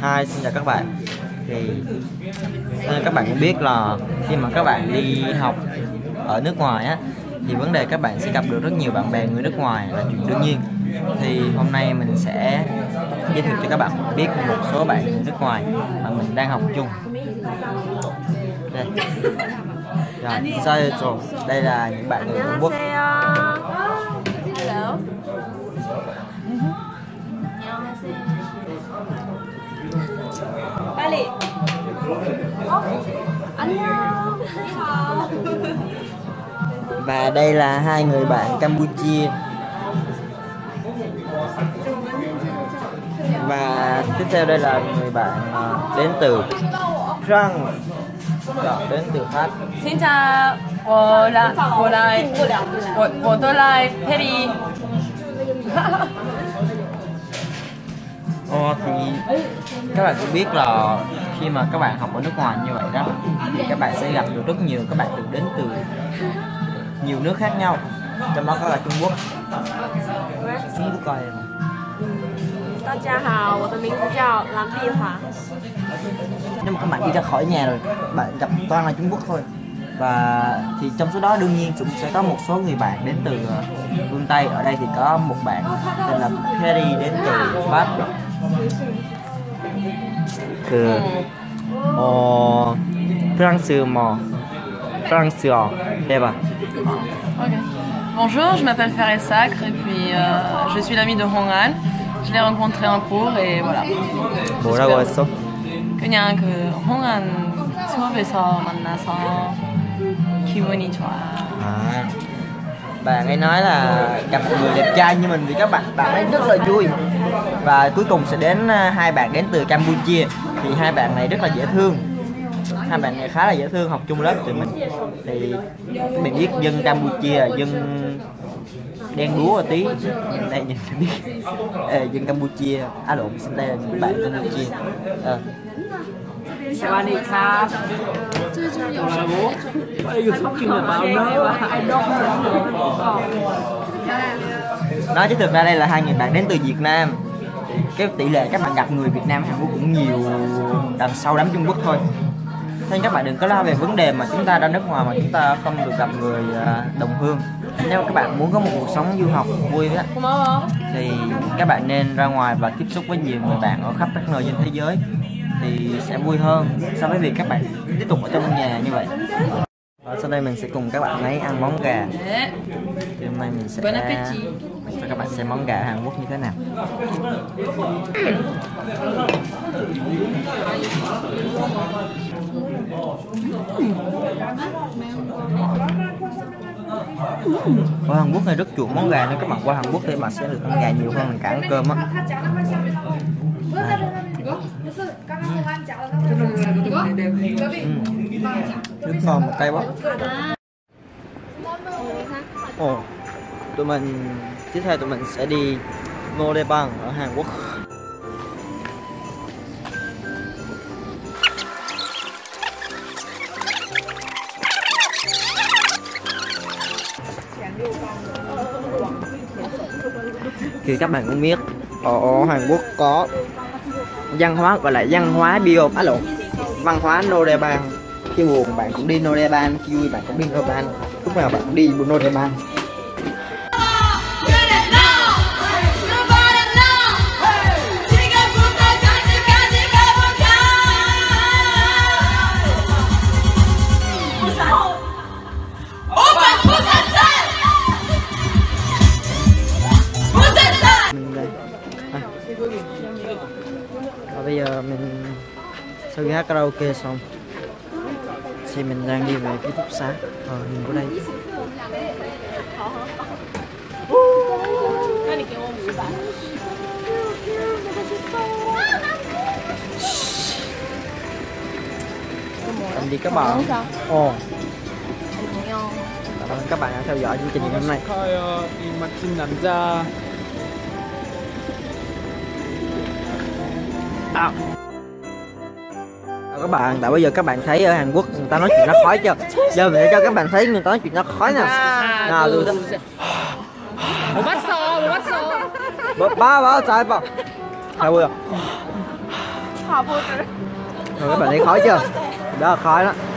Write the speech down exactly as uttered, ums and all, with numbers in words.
Hi, xin chào các bạn. Thì các bạn cũng biết là khi mà các bạn đi học ở nước ngoài á, thì vấn đề các bạn sẽ gặp được rất nhiều bạn bè người nước ngoài là chuyện đương nhiên. Thì hôm nay mình sẽ giới thiệu cho các bạn biết một số bạn người nước ngoài mà mình đang học chung. Đây, rồi, đây là những bạn người Trung Quốc. Hello. 빨리. 안녕. Và đây là hai người bạn Campuchia. Và tiếp theo đây là người bạn đến từ France. Rồi, đến từ Pháp. Xin chào, tôi là tôi là tôi tôi là Perry. Ồ, thì các bạn cũng biết là khi mà các bạn học ở nước ngoài như vậy đó, thì các bạn sẽ gặp được rất nhiều các bạn từ đến từ nhiều nước khác nhau, trong đó có là Trung Quốc. Trung Quốc coi em. 大家好，我的名字叫蓝碧华。 Nếu mà các bạn đi ra khỏi nhà rồi, bạn gặp toàn là Trung Quốc thôi. Và thì trong số đó đương nhiên cũng sẽ có một số người bạn đến từ phương Tây. Ở đây thì có một bạn tên là Perry đến từ Pháp. Từ 어 프랑스 뭐 프랑스어 해봐. Ok. Bonjour, je m'appelle Fares Sacre et puis euh, je suis l'ami de Honghan. Je l'ai rencontré en cours et voilà. 뭐라고 했어? 그냥 그 홍한 수업에서 만나서 기분이 좋아요. À, bạn ấy nói là gặp một người đẹp trai như mình thì các bạn bạn ấy rất là vui. Và cuối cùng sẽ đến hai bạn đến từ Campuchia. Thì hai bạn này rất là dễ thương. Hai bạn này khá là dễ thương, học chung lớp tụi mình. Thì các bạn biết dân Campuchia, dân đen đúa một tí. Đây nhìn cho biết. Ê, dân Campuchia, á lộn, xin đây là những bạn Campuchia. À. Nói chứ thực ra đây là hai người bạn đến từ Việt Nam. Cái tỷ lệ các bạn gặp người Việt Nam Hàn Quốc cũng nhiều đằng sau đám Trung Quốc thôi. Nên các bạn đừng có lo về vấn đề mà chúng ta ra nước ngoài mà chúng ta không được gặp người đồng hương. Nếu các bạn muốn có một cuộc sống du học vui đó, thì các bạn nên ra ngoài và tiếp xúc với nhiều người bạn ở khắp các nơi trên thế giới, thì sẽ vui hơn so với việc các bạn tiếp tục ở trong nhà như vậy. Và sau đây mình sẽ cùng các bạn ấy ăn món gà. Thì hôm nay mình sẽ cho các bạn xem món gà Hàn Quốc như thế nào. Ở Hàn Quốc này rất chuộng món gà nên các bạn qua Hàn Quốc thì bạn sẽ được ăn gà nhiều hơn cả ăn cơm á. Nước ngon một cây quá. Ồ, tụi mình tiếp theo tụi mình sẽ đi Noraebang ở Hàn Quốc. Thì các bạn cũng biết ở Hàn Quốc có văn hóa gọi là văn hóa bio á lộn văn hóa Noraebang. Khi buồn bạn cũng đi Noraebang, khi vui bạn cũng đi Noraebang, lúc nào bạn cũng đi Noraebang. Và bây giờ mình sau khi hát karaoke xong thì mình đang đi về ký túc xá. Ờ, mình có đây. Tạm biệt các bạn. Ồ. Cảm ơn các bạn đã theo dõi chương trình ngày hôm nay. À. Các bạn, tại bây giờ các bạn thấy ở Hàn Quốc người ta nói chuyện nó khói chưa? Giờ mình sẽ cho các bạn thấy người ta nói chuyện nó khói nè. Nào, tôi 못 봤어, 못 봤어. 뭐, 봐, 봐, 잘 봐. 잘 보여. Rồi các bạn thấy khó chưa? Đó là khó đó.